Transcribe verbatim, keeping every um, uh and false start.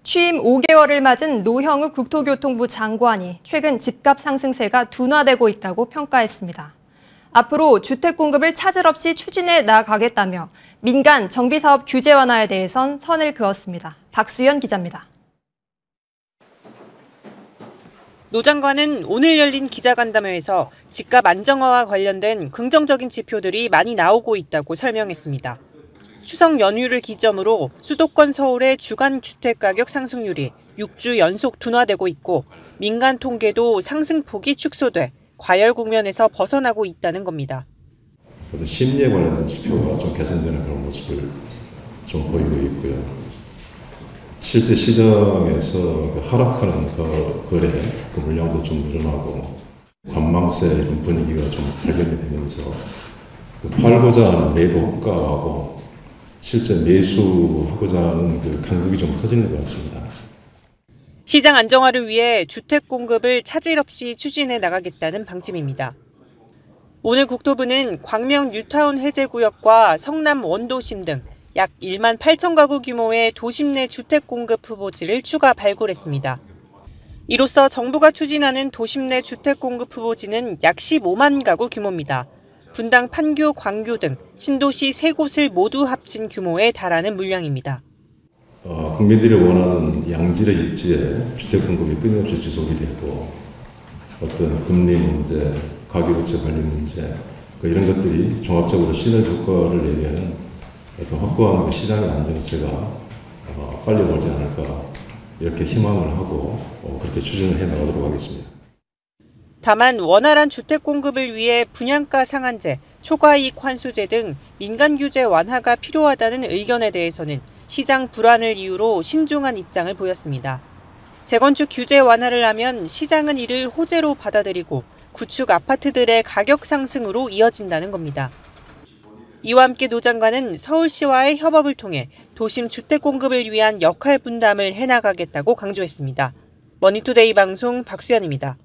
취임 오 개월을 맞은 노형우 국토교통부 장관이 최근 집값 상승세가 둔화되고 있다고 평가했습니다. 앞으로 주택 공급을 차질 없이 추진해 나가겠다며 민간 정비사업 규제 완화에 대해선 선을 그었습니다. 박수연 기자입니다. 노 장관은 오늘 열린 기자간담회에서 집값 안정화와 관련된 긍정적인 지표들이 많이 나오고 있다고 설명했습니다. 추석 연휴를 기점으로 수도권 서울의 주간 주택가격 상승률이 육 주 연속 둔화되고 있고 민간 통계도 상승폭이 축소돼 과열 국면에서 벗어나고 있다는 겁니다. 심리에 관련된 지표가 좀 개선되는 그런 모습을 좀 보이고 있고요. 실제 시장에서 하락하는 그 거래, 그 물량도 좀 늘어나고 관망세 이런 분위기가 좀 발견이 되면서 그 팔고자 하는 매도 호가하고 실제 매수하고자 하는 그 간극이 좀 커지는 것 같습니다. 시장 안정화를 위해 주택 공급을 차질 없이 추진해 나가겠다는 방침입니다. 오늘 국토부는 광명 뉴타운 해제구역과 성남 원도심 등 약 일만 팔천 가구 규모의 도심 내 주택 공급 후보지를 추가 발굴했습니다. 이로써 정부가 추진하는 도심 내 주택 공급 후보지는 약 십오만 가구 규모입니다. 분당, 판교, 광교 등 신도시 세 곳을 모두 합친 규모에 달하는 물량입니다. 어, 국민들이 원하는 양질의 입지에 주택 공급이 끊임없이 지속이 되고 어떤 금리 문제, 가계부채 관리 문제 그 이런 것들이 종합적으로 시너지 효과를 내면 어떤 확고한 그 시장의 안정세가 어, 빨리 오지 않을까 이렇게 희망을 하고 어, 그렇게 추진을 해 나가도록 하겠습니다. 다만 원활한 주택 공급을 위해 분양가 상한제, 초과이익 환수제 등 민간 규제 완화가 필요하다는 의견에 대해서는 시장 불안을 이유로 신중한 입장을 보였습니다. 재건축 규제 완화를 하면 시장은 이를 호재로 받아들이고 구축 아파트들의 가격 상승으로 이어진다는 겁니다. 이와 함께 노 장관은 서울시와의 협업을 통해 도심 주택 공급을 위한 역할 분담을 해나가겠다고 강조했습니다. 머니투데이 방송 박수연입니다.